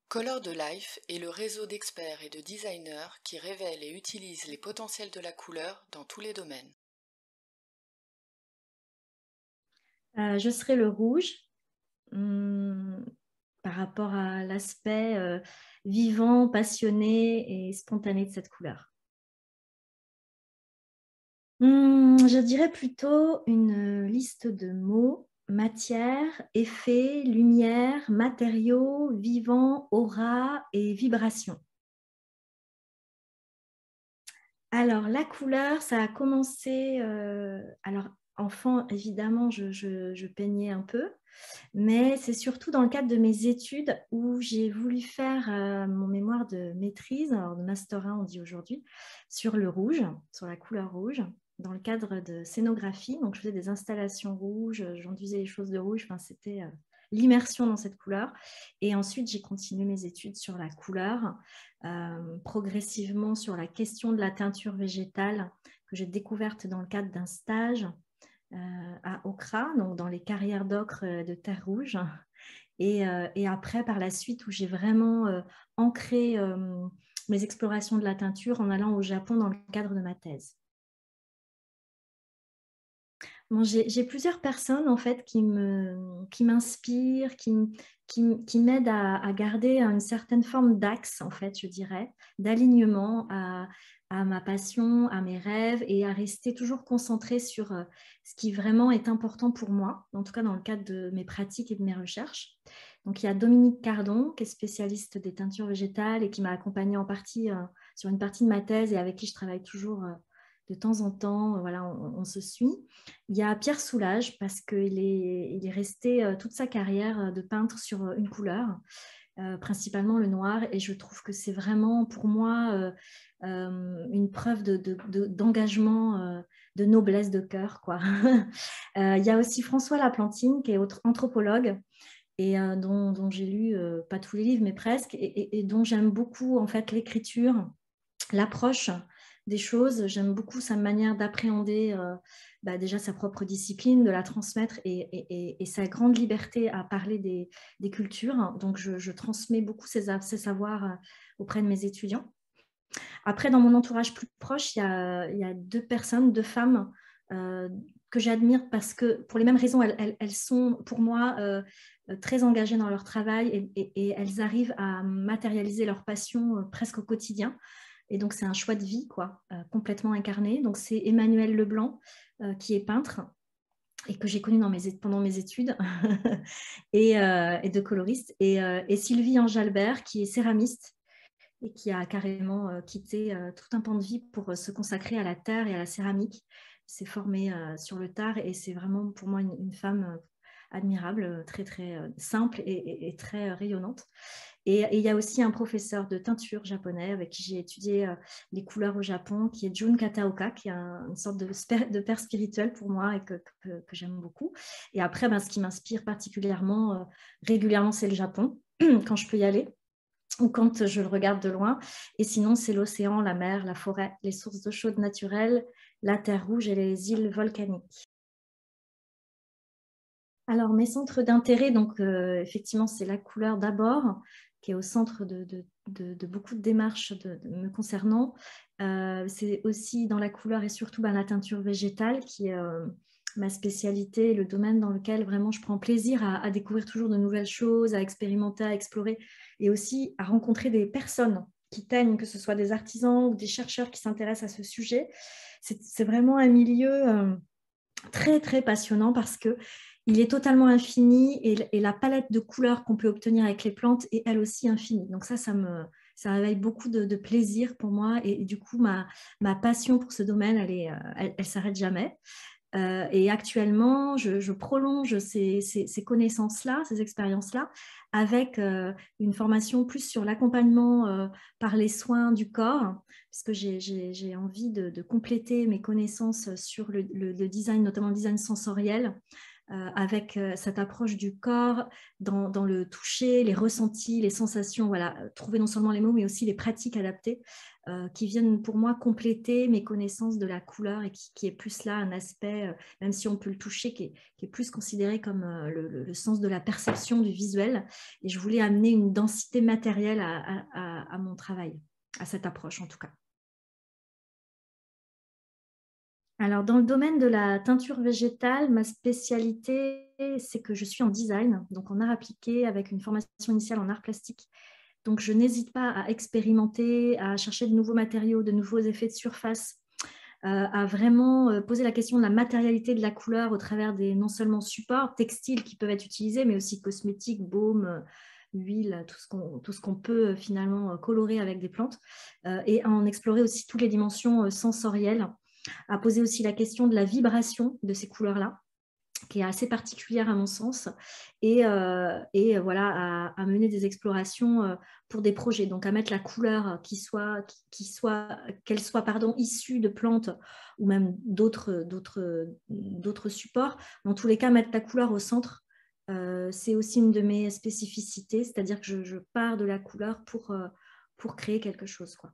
Color de Life est le réseau d'experts et de designers qui révèlent et utilisent les potentiels de la couleur dans tous les domaines. Je serai le rouge hum, par rapport à l'aspect vivant, passionné et spontané de cette couleur. Je dirais plutôt une liste de mots: matière, effet, lumière, matériaux, vivant, aura et vibration. Alors, la couleur, ça a commencé, alors enfant, évidemment, je peignais un peu, mais c'est surtout dans le cadre de mes études où j'ai voulu faire mon mémoire de maîtrise, alors de master 1 on dit aujourd'hui, sur le rouge, sur la couleur rouge, dans le cadre de scénographie. Donc je faisais des installations rouges, j'enduisais les choses de rouge, enfin, c'était l'immersion dans cette couleur. Et ensuite j'ai continué mes études sur la couleur, progressivement sur la question de la teinture végétale que j'ai découverte dans le cadre d'un stage à Okra, donc dans les carrières d'ocre de terre rouge. Et après, par la suite, où j'ai vraiment ancré mes explorations de la teinture en allant au Japon dans le cadre de ma thèse. Bon, j'ai plusieurs personnes en fait qui m'inspirent, qui m'aident à garder une certaine forme d'axe, en fait, je dirais, d'alignement à ma passion, à mes rêves et à rester toujours concentrée sur ce qui vraiment est important pour moi, en tout cas dans le cadre de mes pratiques et de mes recherches. Donc, il y a Dominique Cardon, qui est spécialiste des teintures végétales et qui m'a accompagnée en partie sur une partie de ma thèse et avec qui je travaille toujours de temps en temps. Voilà, on se suit. Il y a Pierre Soulages, parce il est resté toute sa carrière de peintre sur une couleur, principalement le noir, et je trouve que c'est vraiment pour moi une preuve d'engagement, de noblesse de cœur, quoi. Il y a aussi François Laplantine, qui est anthropologue, et dont j'ai lu pas tous les livres, mais presque, et dont j'aime beaucoup en fait l'écriture, l'approche des choses. J'aime beaucoup sa manière d'appréhender déjà sa propre discipline, de la transmettre et sa grande liberté à parler des cultures. Donc, je transmets beaucoup ces savoirs auprès de mes étudiants. Après, dans mon entourage plus proche, il y a deux personnes, deux femmes que j'admire parce que, pour les mêmes raisons, elles sont pour moi très engagées dans leur travail et elles arrivent à matérialiser leur passion presque au quotidien. Et donc, c'est un choix de vie, quoi, complètement incarné. Donc, c'est Emmanuelle Leblanc, qui est peintre et que j'ai connue pendant mes études, et de coloriste. Et Sylvie Ange-Albert, qui est céramiste et qui a carrément quitté tout un pan de vie pour se consacrer à la terre et à la céramique. S'est formée sur le tard et c'est vraiment pour moi une femme admirable, très, très simple et très rayonnante. Et il y a aussi un professeur de teinture japonais avec qui j'ai étudié les couleurs au Japon, qui est Jun Kataoka, qui est une sorte de père spirituel pour moi et que j'aime beaucoup. Et après, ce qui m'inspire particulièrement régulièrement, c'est le Japon, quand je peux y aller ou quand je le regarde de loin. Et sinon, c'est l'océan, la mer, la forêt, les sources d'eau chaude naturelles, la terre rouge et les îles volcaniques. Alors, mes centres d'intérêt, donc effectivement, c'est la couleur d'abord, qui est au centre de beaucoup de démarches me concernant. C'est aussi dans la couleur et surtout la teinture végétale, qui est ma spécialité, le domaine dans lequel vraiment je prends plaisir à découvrir toujours de nouvelles choses, à expérimenter, à explorer, et aussi à rencontrer des personnes qui teignent, que ce soit des artisans ou des chercheurs qui s'intéressent à ce sujet. C'est vraiment un milieu très, très passionnant parce que il est totalement infini et la palette de couleurs qu'on peut obtenir avec les plantes est elle aussi infinie. Donc ça réveille beaucoup de plaisir pour moi et du coup, ma passion pour ce domaine, elle s'arrête jamais. Et actuellement, je prolonge ces connaissances-là, ces expériences-là, avec une formation plus sur l'accompagnement par les soins du corps, puisque j'ai envie de compléter mes connaissances sur le design, notamment le design sensoriel, avec cette approche du corps dans le toucher, les ressentis, les sensations, voilà, trouver non seulement les mots, mais aussi les pratiques adaptées qui viennent pour moi compléter mes connaissances de la couleur et qui est plus là un aspect, même si on peut le toucher, qui est plus considéré comme le sens de la perception du visuel. Et je voulais amener une densité matérielle à mon travail, à cette approche en tout cas. Alors, dans le domaine de la teinture végétale, ma spécialité, c'est que je suis en design, donc en art appliqué, avec une formation initiale en art plastique. Donc, je n'hésite pas à expérimenter, à chercher de nouveaux matériaux, de nouveaux effets de surface, à vraiment poser la question de la matérialité de la couleur au travers des non seulement supports textiles qui peuvent être utilisés, mais aussi cosmétiques, baumes, huile, tout ce qu'on peut finalement colorer avec des plantes, et à en explorer aussi toutes les dimensions sensorielles, à poser aussi la question de la vibration de ces couleurs-là, qui est assez particulière à mon sens, et voilà, à mener des explorations pour des projets, donc à mettre la couleur qu'elle soit issue de plantes ou même d'autres supports. Dans tous les cas, mettre la couleur au centre, c'est aussi une de mes spécificités, c'est-à-dire que je pars de la couleur pour créer quelque chose, quoi.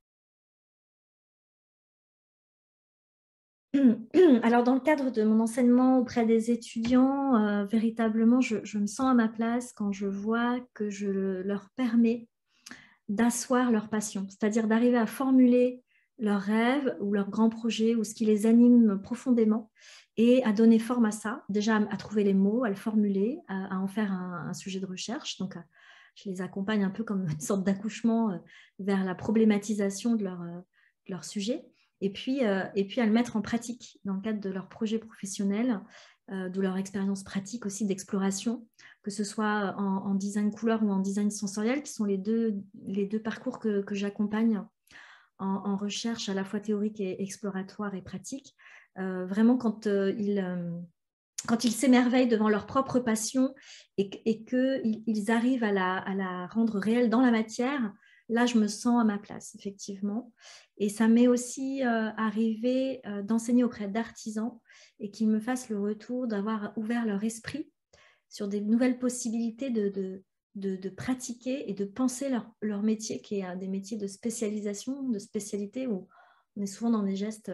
Alors, dans le cadre de mon enseignement auprès des étudiants, véritablement, je me sens à ma place quand je vois que je leur permets d'asseoir leur passion, c'est-à-dire d'arriver à formuler leurs rêves ou leurs grands projets ou ce qui les anime profondément et à donner forme à ça, déjà à trouver les mots, à le formuler, à en faire un sujet de recherche. Donc, je les accompagne un peu comme une sorte d'accouchement vers la problématisation de leur sujet. Et puis à le mettre en pratique dans le cadre de leur projet professionnel, de leur expérience pratique aussi d'exploration, que ce soit en design couleur ou en design sensoriel, qui sont les deux parcours que j'accompagne en recherche à la fois théorique et exploratoire et pratique. Vraiment, quand ils s'émerveillent devant leur propre passion et qu'ils arrivent à la rendre réelle dans la matière, là, je me sens à ma place, effectivement. Et ça m'est aussi arrivé d'enseigner auprès d'artisans et qu'ils me fassent le retour d'avoir ouvert leur esprit sur des nouvelles possibilités de pratiquer et de penser leur métier, qui est des métiers de spécialisation, de spécialité, où on est souvent dans des gestes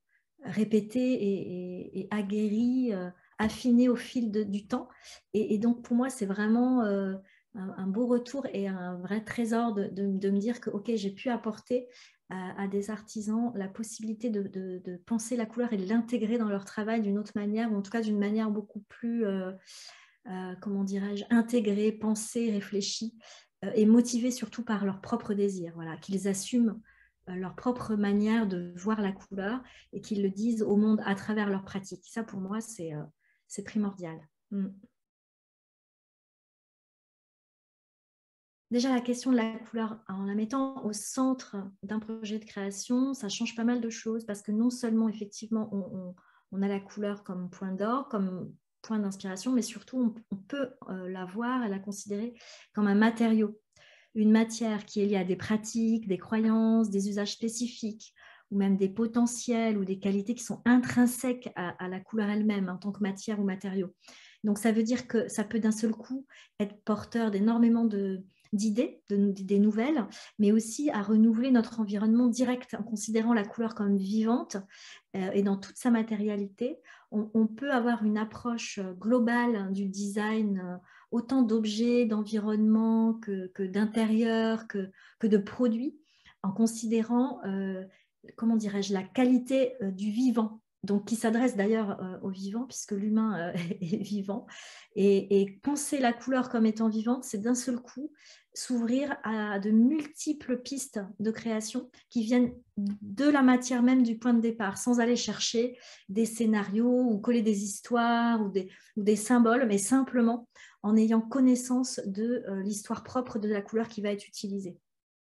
répétés et aguerris, affinés au fil du temps. Et donc, pour moi, c'est vraiment un beau retour et un vrai trésor de me dire que, OK, j'ai pu apporter à des artisans la possibilité de penser la couleur et de l'intégrer dans leur travail d'une autre manière, ou en tout cas d'une manière beaucoup plus, comment dirais-je, intégrée, pensée, réfléchie, et motivée surtout par leur propre désir, voilà, qu'ils assument leur propre manière de voir la couleur et qu'ils le disent au monde à travers leur pratique. Ça, pour moi, c'est primordial. Déjà, la question de la couleur, en la mettant au centre d'un projet de création, ça change pas mal de choses parce que non seulement, effectivement, on a la couleur comme point d'or, comme point d'inspiration, mais surtout, on peut la voir et la considérer comme un matériau, une matière qui est liée à des pratiques, des croyances, des usages spécifiques, ou même des potentiels ou des qualités qui sont intrinsèques à la couleur elle-même en tant que matière ou matériau. Donc, ça veut dire que ça peut d'un seul coup être porteur d'énormément d'idées, des nouvelles, mais aussi à renouveler notre environnement direct en considérant la couleur comme vivante et dans toute sa matérialité. On peut avoir une approche globale du design, autant d'objets, d'environnement que d'intérieur, que de produits, en considérant, comment dirais-je, la qualité du vivant, donc qui s'adresse d'ailleurs au vivant, puisque l'humain est vivant. Et penser la couleur comme étant vivante, c'est d'un seul coup s'ouvrir à de multiples pistes de création qui viennent de la matière même du point de départ, sans aller chercher des scénarios ou coller des histoires ou des symboles, mais simplement en ayant connaissance de l'histoire propre de la couleur qui va être utilisée.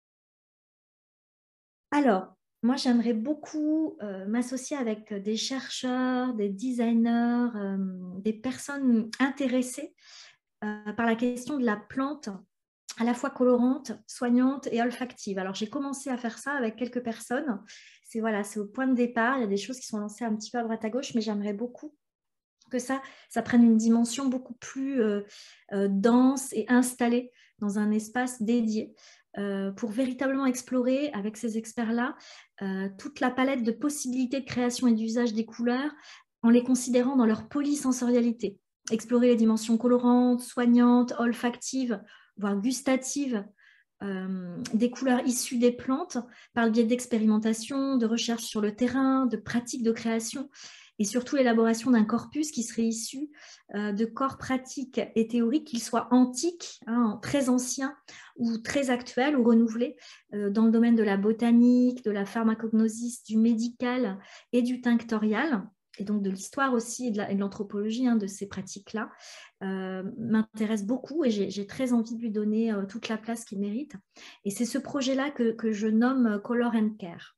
Alors, moi, j'aimerais beaucoup m'associer avec des chercheurs, des designers, des personnes intéressées par la question de la plante, à la fois colorante, soignante et olfactive. Alors, j'ai commencé à faire ça avec quelques personnes. C'est au point de départ. Il y a des choses qui sont lancées un petit peu à droite à gauche, mais j'aimerais beaucoup que ça prenne une dimension beaucoup plus dense et installée dans un espace dédié pour véritablement explorer avec ces experts-là toute la palette de possibilités de création et d'usage des couleurs en les considérant dans leur polysensorialité. Explorer les dimensions colorantes, soignantes, olfactives, voire gustatives des couleurs issues des plantes par le biais d'expérimentation, de recherches sur le terrain, de pratiques de création et surtout l'élaboration d'un corpus qui serait issu de corps pratiques et théoriques, qu'ils soient antiques, hein, très anciens ou très actuels ou renouvelés dans le domaine de la botanique, de la pharmacognosis, du médical et du tinctorial, et donc de l'histoire aussi et de l'anthropologie de ces pratiques-là, m'intéresse beaucoup et j'ai très envie de lui donner toute la place qu'il mérite. Et c'est ce projet-là que je nomme Color and Care.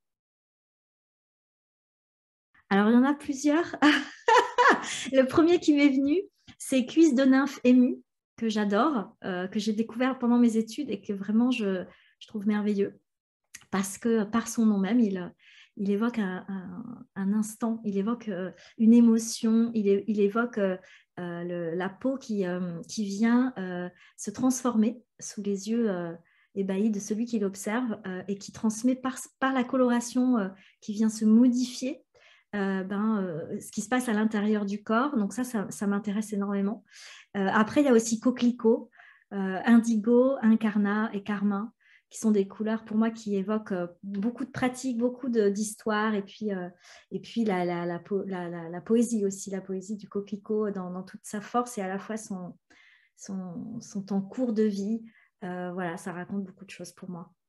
Alors, il y en a plusieurs. Le premier qui m'est venu, c'est Cuisse de nymphe émue, que j'adore, que j'ai découvert pendant mes études et que vraiment je trouve merveilleux. Parce que par son nom même, il évoque un instant, il évoque une émotion, il évoque la peau qui vient se transformer sous les yeux ébahis de celui qui l'observe et qui transmet par la coloration qui vient se modifier ce qui se passe à l'intérieur du corps. Donc ça m'intéresse énormément. Après, il y a aussi coquelicot, indigo, incarnat et carmin, qui sont des couleurs pour moi qui évoquent beaucoup de pratiques, beaucoup d'histoires, et puis la poésie aussi, la poésie du coquelicot dans toute sa force et à la fois son temps court de vie. Voilà, ça raconte beaucoup de choses pour moi.